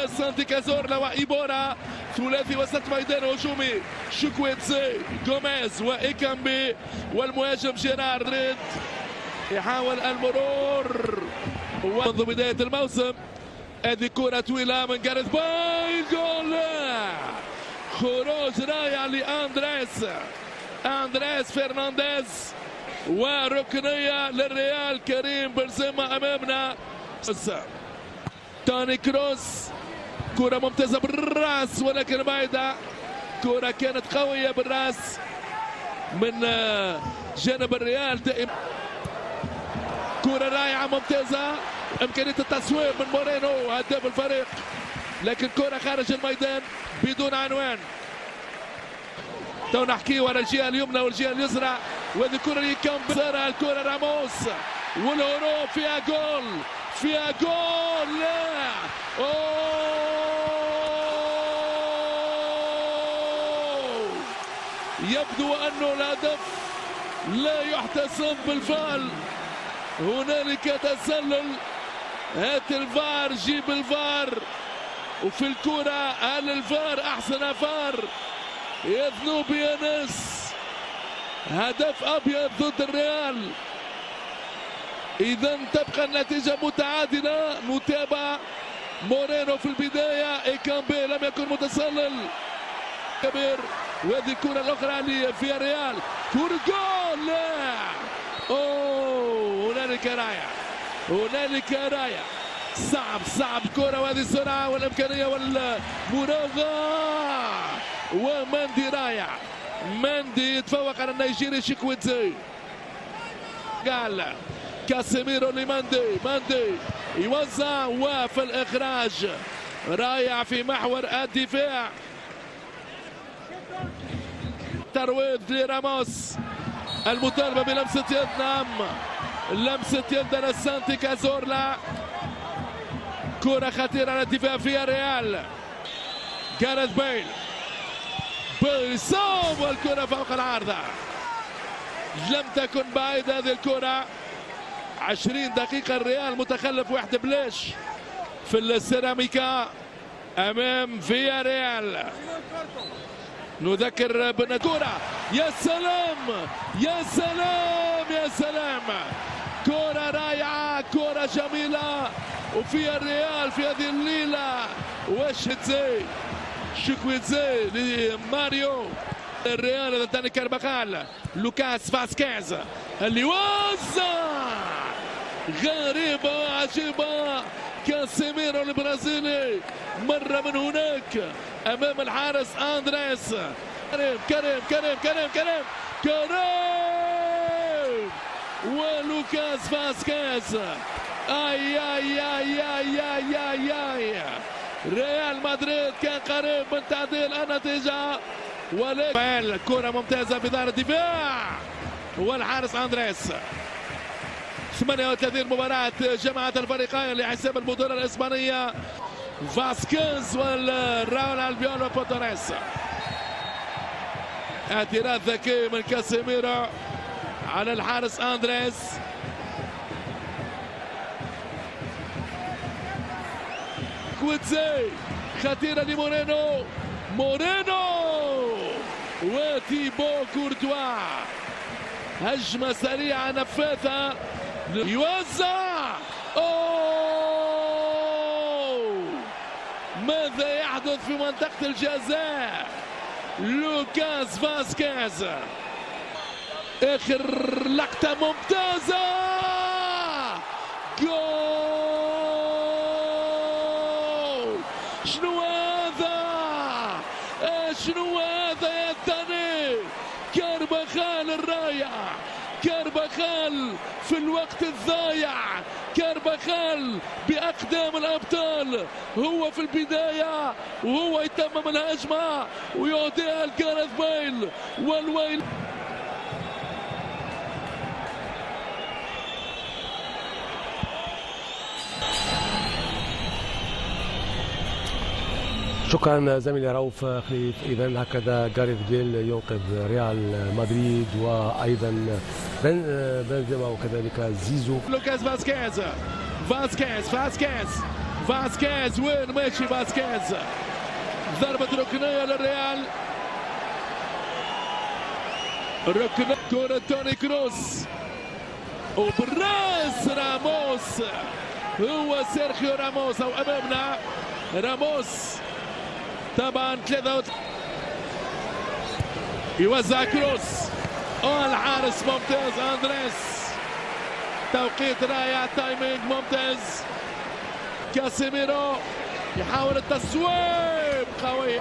سانتي كازورلا وإيبورا، ثلاثي وسط ميدان هجومي، شكويتسي غوميز وإيكامبي والمهاجم جيرارد يحاول المرور. ومنذ بداية الموسم هذه كرة طويلة من جاريث بايل، جول! خروج رائع لأندريس فرنانديز وركنية للريال. كريم بنزيما أمامنا. توني كروس، كرة ممتازة بالراس ولكن بعيدة. كرة كانت قوية بالراس من جانب الريال دائما. كرة رائعة ممتازة، إمكانية التصويب من مورينو هداف الفريق، لكن كرة خارج الميدان بدون عنوان. تو نحكيو على الجهة اليمنى والجهة اليسرى، وهذه الكرة اللي كان بصرها الكرة راموس والهروب فيها جول، فيها جول. لا يبدو أنه الهدف لا يحتسب بالفعل. هنالك تسلل، هات الفار، جيب الفار. وفي الكرة هل الفار أحسن فار؟ يا ذنوبي يا ناس، هدف أبيض ضد الريال. إذا تبقى النتيجة متعادلة. نتابع مورينو في البداية، إيكامبي لم يكن متسلل كبير. وهذه الكرة الأخرى لفياريال، كرة جول. لا هنالك راية، صعب كرة، وهذه السرعة والإمكانية والمراوغة. وماندي رايع، ماندي يتفوق على النيجيري شيكويتزي. قال كاسيميرو ماندي يوزع، وفي الإخراج رايع في محور الدفاع. ترويض لراموس، المطالبة بلمسة يد. نعم، لمسة يد على سانتي كازورلا. كرة خطيرة على الدفاع في الريال. جاريث بايل صوب والكرة فوق العارضة. لم تكن بعيدة هذه الكرة. 20 دقيقة الريال متخلف واحد بلاش في السيراميكا أمام فياريال. نذكر بالكرة. يا سلام يا سلام يا سلام، كرة رائعة، كرة جميلة. وفي الريال في هذه الليلة شكويتزي لماريو الريال. هذا ثاني كارباخال، لوكاس فاسكيز اللي وزع، غريبة وعجيبة. كاسيميرو البرازيلي مرة من هناك أمام الحارس أندريس. كريم ولوكاس فاسكيز. اي ريال مدريد كان قريب من تعديل النتيجة، ولكن كرة ممتازة في دار الدفاع والحارس أندريس. 38 مباراة جمعت الفريقين لحساب البطولة الإسبانية، فاسكيز والراول البيون وبوتوريس. اعتراض ذكي من كاسيميرو على الحارس أندريس. كويتزي خطيرة لمورينو وتيبو كورتوا. هجمة سريعة نفاثة، يوزع. ماذا يحدث في منطقة الجزاء؟ لوكاس فاسكيز، آخر لقطة ممتازة، جول. شنو هذا يا الثاني؟ كارباخال الرائع، كارباخال في الوقت الضايع، كارباخال بأقدام الأبطال، هو في البداية وهو يتمم الهجمة ويعطيها لجاريث بايل. والويل شكرا زميلي رؤوف خليف. اذا هكذا جاريث بيل ينقذ ريال مدريد، وايضا بنزيما وكذلك زيزو. لوكاس فاسكيز فاسكيز وين ماشي فاسكيز؟ ضربة ركنية للريال. ركنية كرة توني كروس وبالراس راموس. هو سيرخيو راموس او امامنا راموس طبعا 3 يوزع كروس. الحارس ممتاز اندريس. توقيت رائع، تايمينج ممتاز. كاسيميرو يحاول التصويب قوي.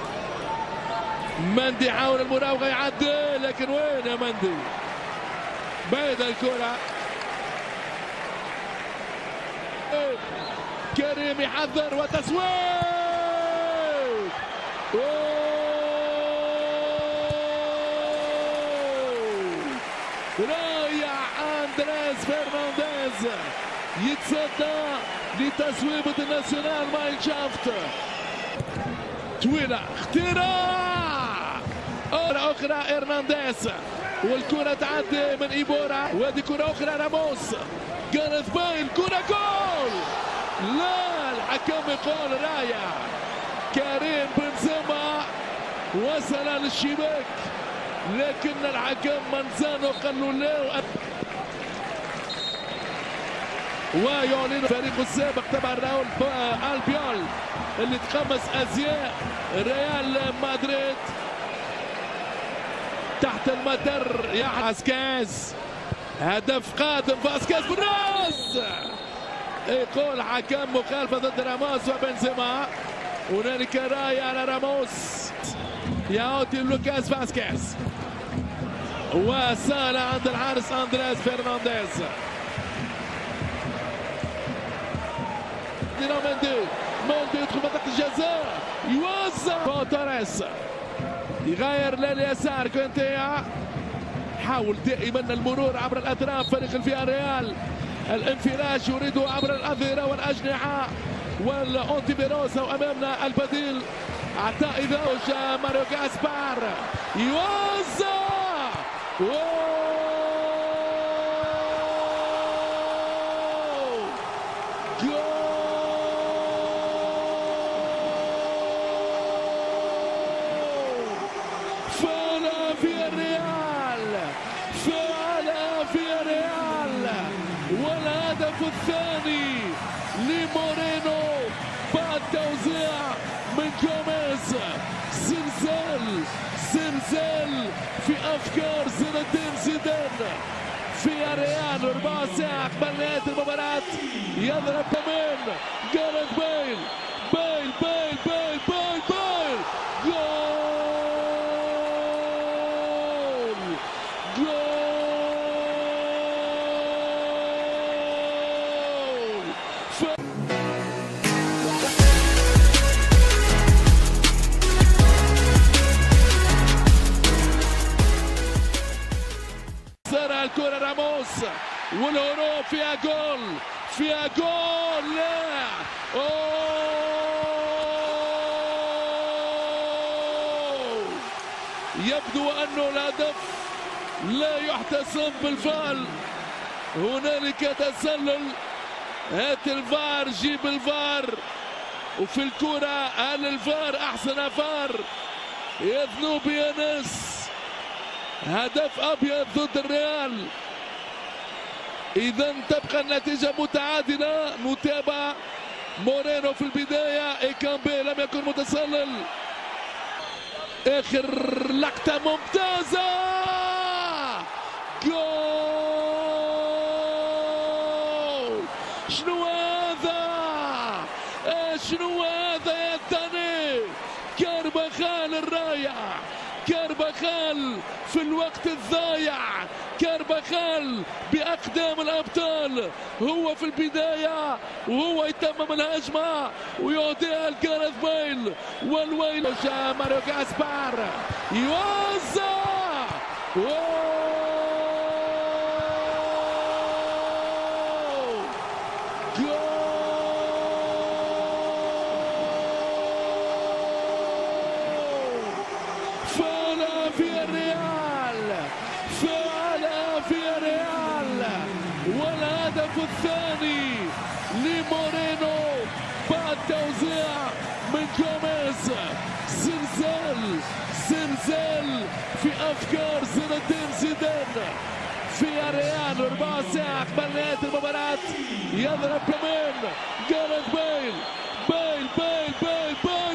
مندي يحاول المراوغه يعدي، لكن وين يا مندي؟ بعيد الكره. كريم يحذر وتصويب. رائع اندريس فرنانديز يتصدى لتصويبة الناسيونال ماينشافت. طويلة اختراع أخرى إرنانديز والكرة تعدي من إيبورا. وادي كرة أخرى راموس. جاريث بايل كرة جول. لا الحكم يقول رائع. كريم بنزيما وصل للشباك لكن الحكم منزانو قال له لا. ويعلن فريقه السابق تبع راول البيول اللي تقمص ازياء ريال مدريد تحت المدر. يا فاسكيز هدف قادم. فاسكيز بالراس. يقول حكم مخالفه ضد راموس وبنزيما. هنالك رايه على راموس. يعود لوكاس فاسكيز وسال عند الحارس اندريس فرنانديز. مندي يدخل منطقة الجزاء يوزع. توريس يغير لليسار. كونتيا حاول دائما المرور عبر الاطراف. فريق الفياريال الانفراج يريده عبر الاظهرة والاجنحة والأونتيفيروس. وامامنا البديل عطاء إذاوج ماريو جاسبار يوزع. فعلا في الريال. فعلا في الريال. والهدف الثاني لمورينو بعد توزيع من جوميز. زلزال في افكار زين الدين زيدان في الريال. 4 ساعة قبل نهاية المباراة يضرب كمان جاريث بايل. الكرة راموس والهروب فيها جول. لا يبدو أنه الهدف لا يحتسب بالفعل. هنالك تسلل. هات الفار، جيب الفار. وفي الكرة هل الفار أحسن فار؟ يا ذنوبي يا ناس. هدف ابيض ضد الريال. اذا تبقى النتيجه متعادله. نتابع مورينو في البدايه. إيكامبي لم يكن متسلل. اخر لقطه ممتازه. جول. شنو هذا يا تاني؟ كارباخال الرائع. كارباخال في الوقت الضايع. كارباخال بأقدام الأبطال. هو في البداية وهو يتمم الهجمة ويعطيها لجاريث بايل. والويل ماريو جاسبار يوزع. فعلا في الريال. والهدف الثاني لمورينو توزيع من جوميز. زلزال في افكار زين الدين زيدان في الريال. 4 ساعة قبل نهاية المباراة يضرب كمان جاريث بيل.